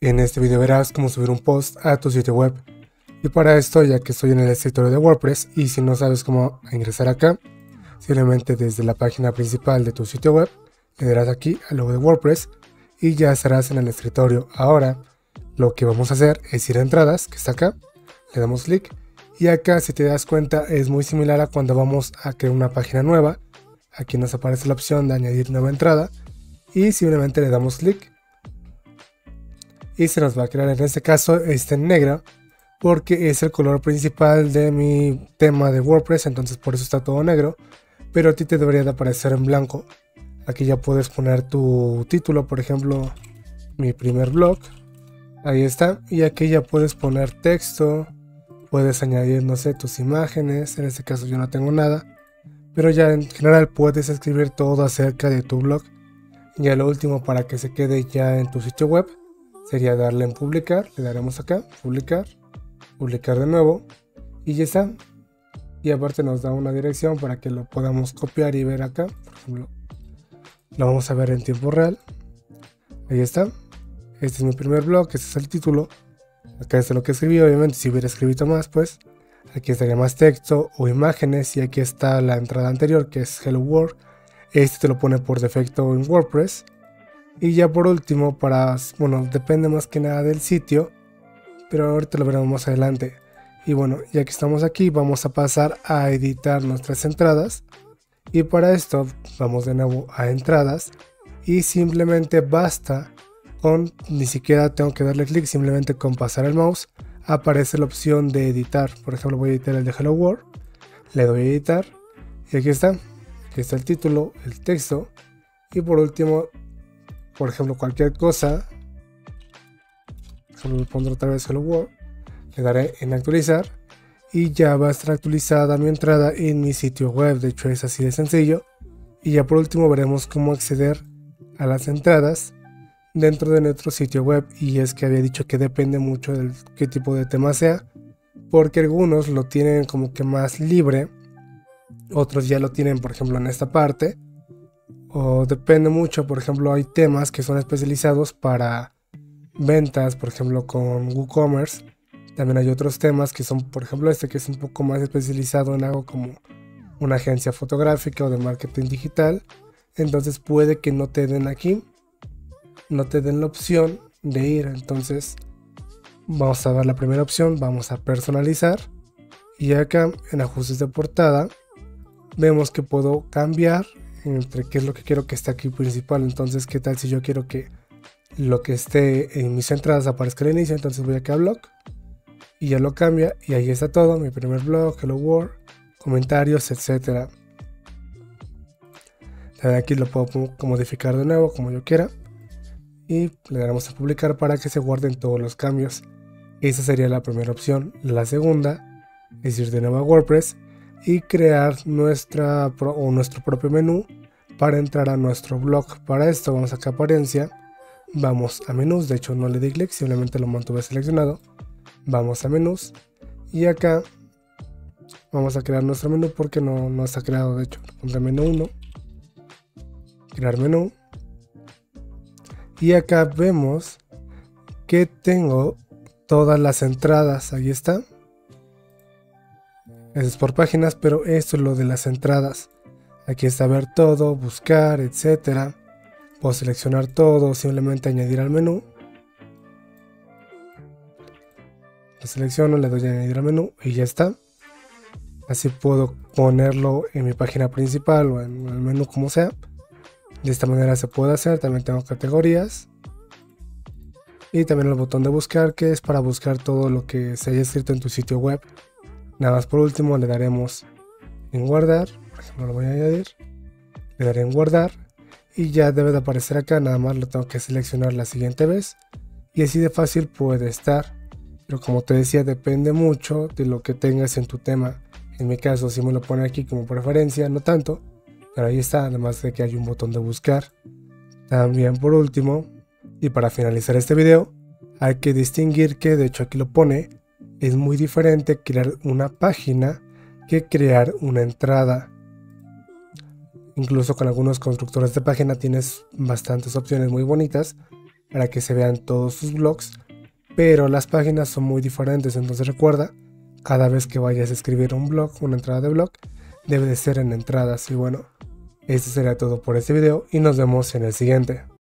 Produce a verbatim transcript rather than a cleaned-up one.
En este video verás cómo subir un post a tu sitio web. Y para esto, ya que estoy en el escritorio de WordPress y si no sabes cómo ingresar acá, simplemente desde la página principal de tu sitio web, le darás aquí al logo de WordPress y ya estarás en el escritorio. Ahora, lo que vamos a hacer es ir a entradas, que está acá, le damos clic y acá, si te das cuenta, es muy similar a cuando vamos a crear una página nueva. Aquí nos aparece la opción de añadir nueva entrada y simplemente le damos clic y se nos va a crear, en este caso este en negro, porque es el color principal de mi tema de WordPress, entonces por eso está todo negro, pero a ti te debería de aparecer en blanco. Aquí ya puedes poner tu título, por ejemplo, mi primer blog, ahí está, y aquí ya puedes poner texto, puedes añadir, no sé, tus imágenes, en este caso yo no tengo nada, pero ya en general puedes escribir todo acerca de tu blog. Ya lo último, para que se quede ya en tu sitio web, sería darle en publicar, le daremos acá, publicar, publicar de nuevo y ya está. Y aparte nos da una dirección para que lo podamos copiar y ver acá, por ejemplo, lo vamos a ver en tiempo real. Ahí está, este es mi primer blog, este es el título, acá está lo que escribí. Obviamente si hubiera escrito más, pues aquí estaría más texto o imágenes, y aquí está la entrada anterior que es Hello World. Este te lo pone por defecto en WordPress. Y ya por último, para, bueno, depende más que nada del sitio, pero ahorita lo veremos más adelante. Y bueno, ya que estamos aquí, vamos a pasar a editar nuestras entradas. Y para esto vamos de nuevo a entradas y simplemente basta con, ni siquiera tengo que darle clic, simplemente con pasar el mouse aparece la opción de editar. Por ejemplo, voy a editar el de Hello World, le doy a editar y aquí está, aquí está el título, el texto y por último, por ejemplo, cualquier cosa, por ejemplo, pondré otra vez Hello World, le daré en actualizar y ya va a estar actualizada mi entrada en mi sitio web. De hecho es así de sencillo. Y ya por último veremos cómo acceder a las entradas dentro de nuestro sitio web, y es que había dicho que depende mucho del qué tipo de tema sea, porque algunos lo tienen como que más libre, otros ya lo tienen por ejemplo en esta parte, o depende mucho. Por ejemplo, hay temas que son especializados para ventas, por ejemplo con WooCommerce. También hay otros temas que son, por ejemplo este, que es un poco más especializado en algo como una agencia fotográfica o de marketing digital. Entonces puede que no te den aquí, no te den la opción de ir. Entonces vamos a ver la primera opción, vamos a personalizar y acá en ajustes de portada vemos que puedo cambiar entre qué es lo que quiero que esté aquí principal. Entonces, qué tal si yo quiero que lo que esté en mis entradas aparezca al inicio. Entonces voy acá a blog y ya lo cambia y ahí está todo, mi primer blog, Hello World, comentarios, etcétera. Aquí lo puedo modificar de nuevo como yo quiera y le daremos a publicar para que se guarden todos los cambios. Esa sería la primera opción. La segunda es ir de nuevo a WordPress y crear nuestra o nuestro propio menú para entrar a nuestro blog. Para esto vamos acá a apariencia, vamos a menús, de hecho no le di clic, simplemente lo mantuve seleccionado, vamos a menús y acá vamos a crear nuestro menú porque no, no está creado. De hecho pondré menú uno, crear menú y acá vemos que tengo todas las entradas. Ahí está, eso es por páginas, pero esto es lo de las entradas. Aquí está ver todo, buscar, etcétera. Puedo seleccionar todo, simplemente añadir al menú. Lo selecciono, le doy a añadir al menú y ya está. Así puedo ponerlo en mi página principal o en el menú, como sea. De esta manera se puede hacer. También tengo categorías y también el botón de buscar, que es para buscar todo lo que se haya escrito en tu sitio web. Nada más por último le daremos en guardar, por ejemplo lo voy a añadir, le daré en guardar y ya debe de aparecer acá. Nada más lo tengo que seleccionar la siguiente vez y así de fácil puede estar. Pero como te decía, depende mucho de lo que tengas en tu tema. En mi caso si me lo pone aquí como preferencia, no tanto, pero ahí está, además de que hay un botón de buscar. También por último, y para finalizar este video, hay que distinguir que, de hecho aquí lo pone, es muy diferente crear una página que crear una entrada. Incluso con algunos constructores de página tienes bastantes opciones muy bonitas, para que se vean todos tus blogs, pero las páginas son muy diferentes. Entonces recuerda, cada vez que vayas a escribir un blog, una entrada de blog, debe de ser en entradas. Y bueno, esto sería todo por este video y nos vemos en el siguiente.